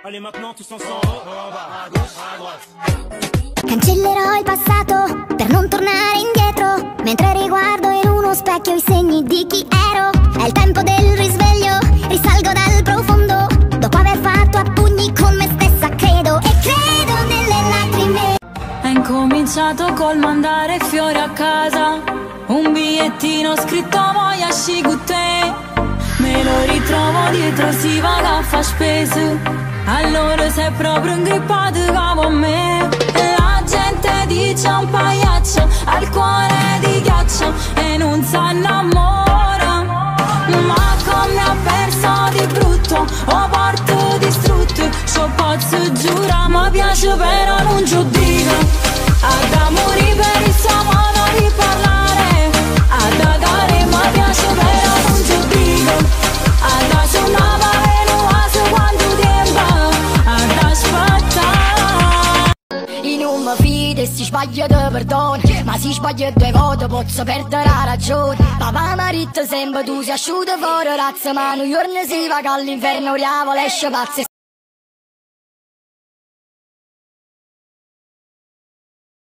Allez maintenant tous ensemble. À gauche, à droite. Cancellerò il passato per non tornare indietro, mentre riguardo in uno specchio i segni di chi ero. È il tempo del risveglio, risalgo dal profondo, dopo aver fatto a pugni con me stessa, credo e credo nelle lacrime. È incominciato col mandare fiori a casa, un bigliettino scritto voglio asciugare. Me lo ritrovo dietro, si va a fa spese, allora sei proprio ingrippato come me. La gente dice un pagliaccio, al cuore di ghiaccio e non si innamora. Ma come ha perso di brutto, ho porto distrutto, ciò posso giurare, mi piace però non giudico. Ad amore per il suo modo di parlare, ad adare mi piace però non giudico. Ad suonare no so quanto tempo, ad aspettare. In un mi fido e si sbaglia di perdono, ma si sbaglia due volte posso perdere la ragione. Papà marito sempre tu si asciuga fuori razza, ma un giorno si va che all'inferno diavolo esce pazzo e